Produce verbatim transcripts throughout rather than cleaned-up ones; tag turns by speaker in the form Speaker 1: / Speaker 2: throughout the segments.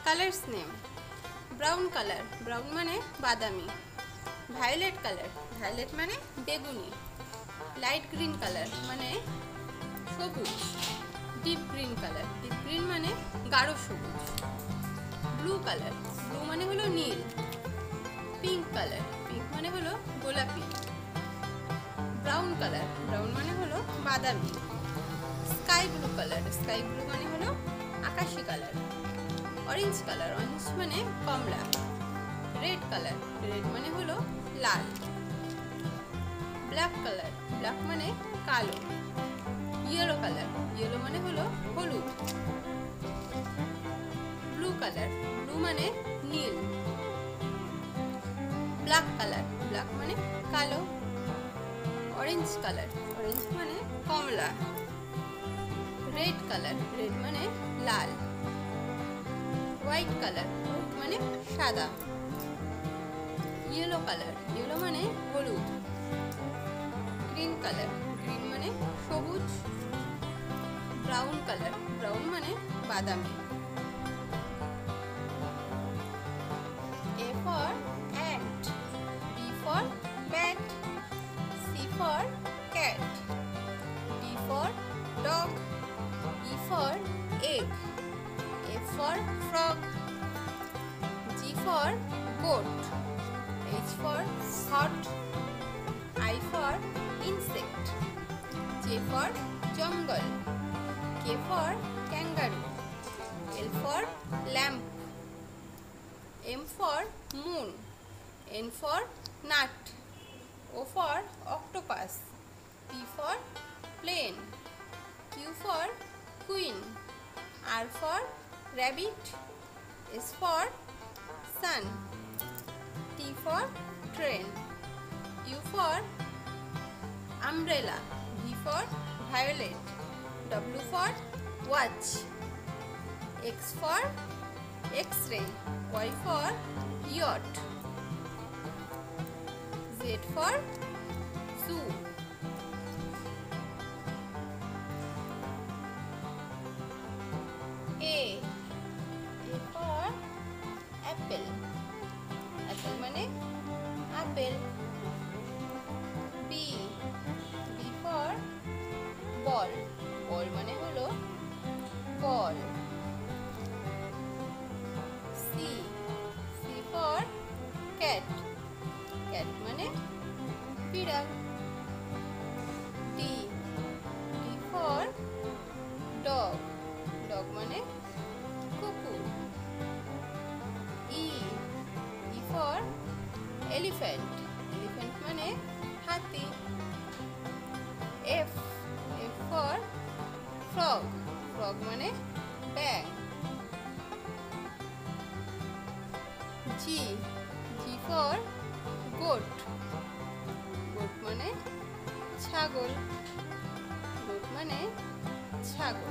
Speaker 1: Colours name brown colour, brown মানে বাদামি। Violet colour, violet মানে বেগুনি। লাইট গ্রিন কালার মানে সবুজ। Deep green colour, deep green মানে গাঢ় সবুজ। ব্লু কালার, ব্লু মানে হলো নীল। পিঙ্ক কালার, পিঙ্ক মানে হলো গোলাপি। ব্রাউন কালার, ব্রাউন মানে হলো বাদামি। Sky blue colour, sky blue মানে হলো আকাশি কালার। অরেঞ্জ কালার, অরেঞ্জ মানে কমলা। রেড কালার, রেড মানে হলো লাল। ব্ল্যাক কালার, ব্ল্যাক মানে কালো। ইয়েলো কালার, ইয়েলো মানে হলো হলুদ। ব্লু কালার, ব্লু মানে নীল। ব্ল্যাক কালার, ব্ল্যাক মানে কালো। অরেঞ্জ কালার, অরেঞ্জ মানে কমলা। রেড কালার, রেড মানে লাল। হোয়াইট কালার, হোয়াইট মানে সাদা। ইয়েলো কালার, ইয়েলো মানে হলুদ। গ্রিন কালার, গ্রিন মানে সবুজ। ব্রাউন কালার, ব্রাউন মানে বাদামি। A for ant, B for bat, C for cat, D for dog, E for egg, F for frog, G for goat, H for hot, I for insect, J for jungle, K for kangaroo, L for lamp, M for moon, N for nut, O for octopus, P for plane, Q for queen, R for rabbit, S for sun, T for train, U for umbrella, V for violet, W for watch, X for X-ray, Y for yacht, Z for zoo. A, A for apple, apple মানে apple. B, B for ball, ball মানে হলো বল। C, C for cat, cat মানে বিড়াল। D, D for dog, dog মানে কুকুর। E, E for elephant, elephant মানে হাতি। F, F for frog, frog মানে ব্যাং। G, G for goat, goat মানে ছাগল, goat মানে ছাগল।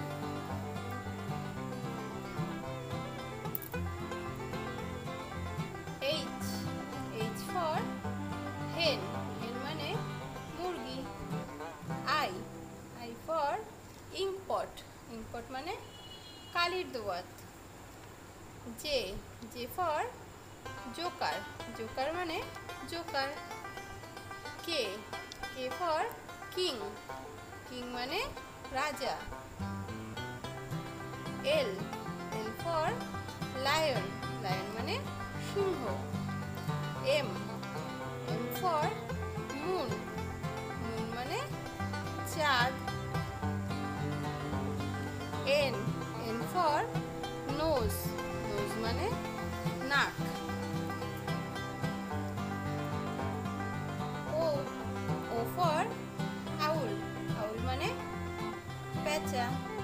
Speaker 1: H, H for hen, hen মানে মুরগি। I, I for ink pot, ink pot মানে কালির দোয়াত। J, J for joker, joker মানে joker. K, K for king, king মানে রাজা। L, L for lion, lion মানে সিংহ। M, M for moon, moon মানে চাঁদ। N, N for nose, nose মানে নাক। O, O for owl, owl মানে পেঁচা।